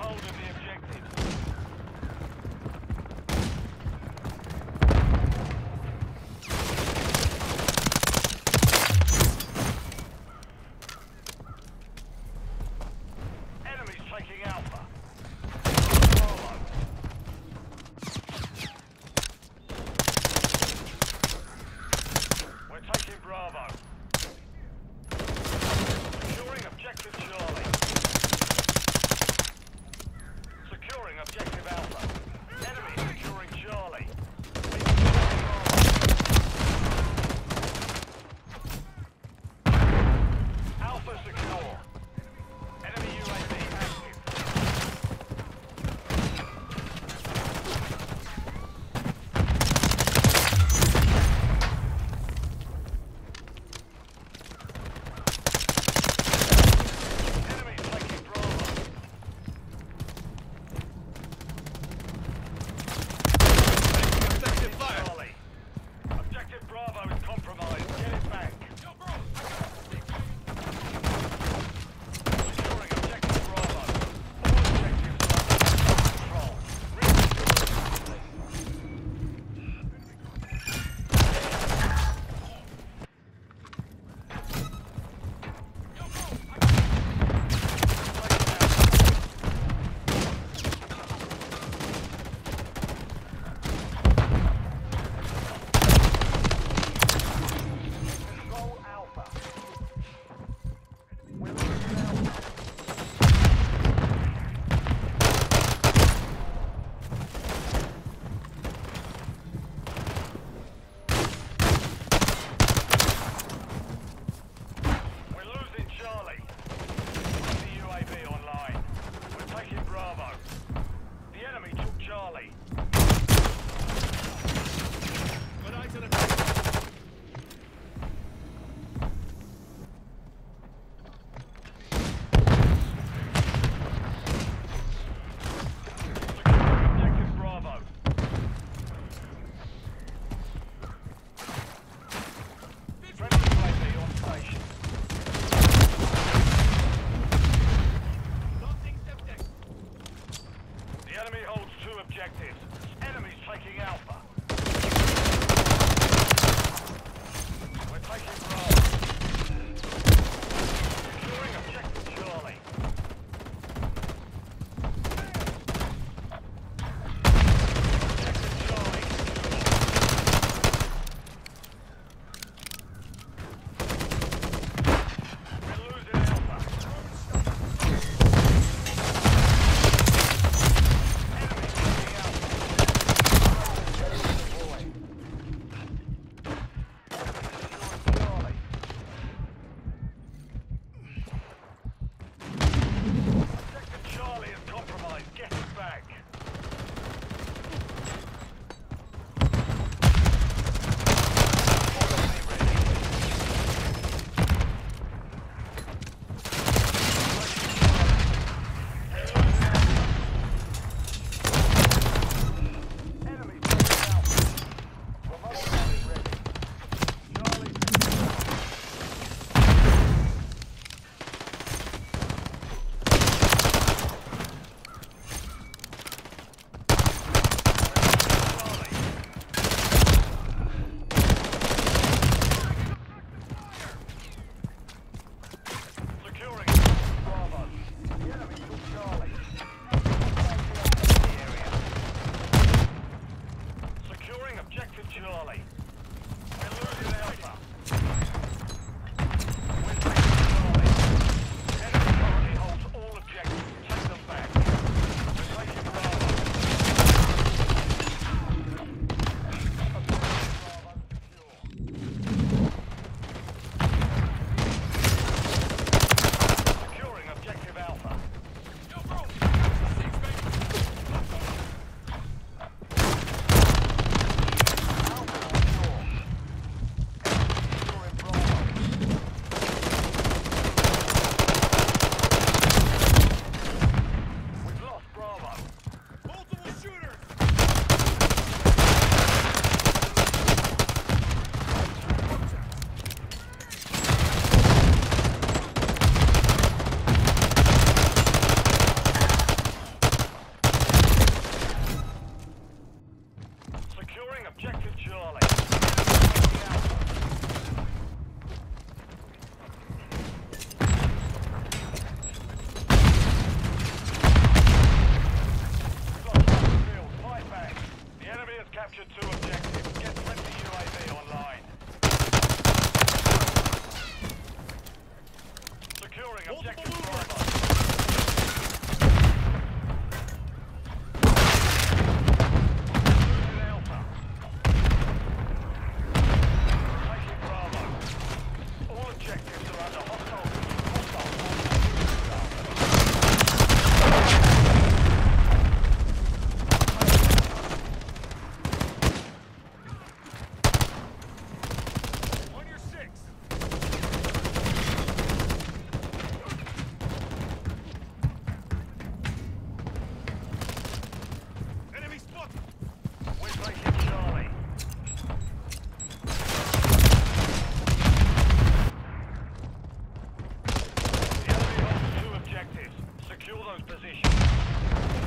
hold of the objective. Enemies taking Alpha. Bravo. We're taking Bravo. Securing objective Charlie. Securing objective Alpha. Enemy securing Charlie. Alpha secure. Enemy UAV active. Enemy taking Bravo. Effective fire. Charlie. Objective Bravo is compromised. Get it back. Securing objective Bravo. All objectives under control. Control Alpha. We're losing Alpha. We're losing Charlie. The UAV online. We're taking Bravo. The enemy took Charlie. Good eye to the Securing objective Bravo. Friendly UAV on station. The enemy holds two objectives. Enemies taking Alpha. We're taking Bravo. Securing objective Charlie. Objective Charlie secure. We're losing Alpha. Enemy taking Alpha. captured 2 objectives. Get friendly UAV online. Securing objective Bravo. Losing Alpha. Taking Bravo. All objectives are under hostile On your 6. Enemy spotted. We're taking Charlie. The enemy holds 2 objectives. Secure those positions.